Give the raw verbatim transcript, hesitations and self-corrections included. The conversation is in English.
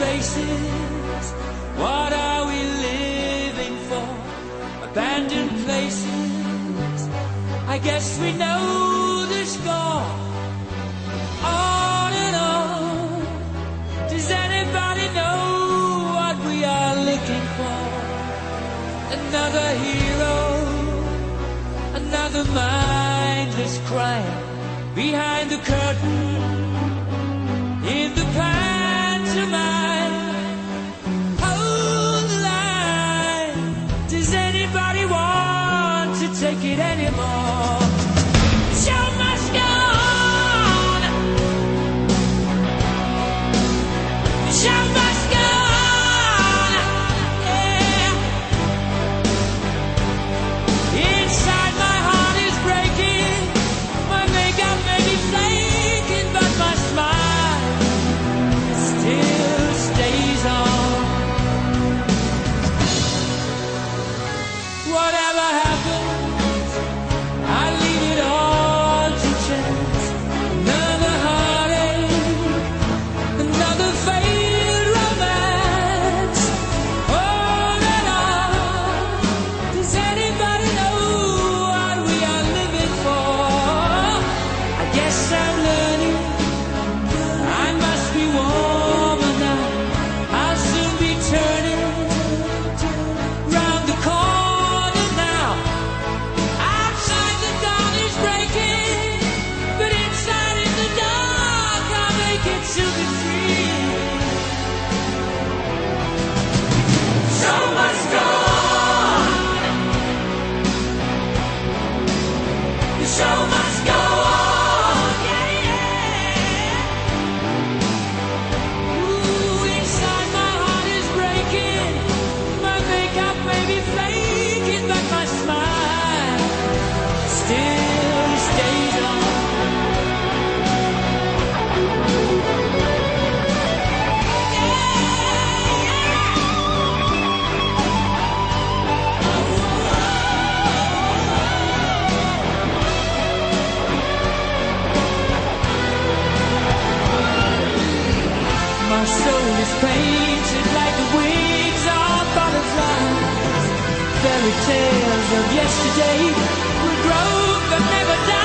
faces. What are we living for? Abandoned places. I guess we know the score. On and on. Does anybody know what we are looking for? Another hero, another mindless crime behind the curtain in the pantomime. Hold the line. Does anybody want to take it anymore? The show must go on. The show must go on. Yeah. Inside my heart is breaking. My makeup may be flaking, but my smile still stays on. Whatever happens, I leave it all to chance. Another heartache, another failed romance. On and on. Does anybody know what we are living for? I guess I'm learning. I must be warmer now. I'll soon be turning round the corner now. Outside the dawn is breaking, but inside in the dark I'll make it to be free. Show must go on. The show must go on. Yeah, yeah. Ooh, inside my heart is breaking. My makeup may be flaking, but my smile still stays on. My soul is painted like the wings of butterflies. Fairy tales of yesterday will grow but never die.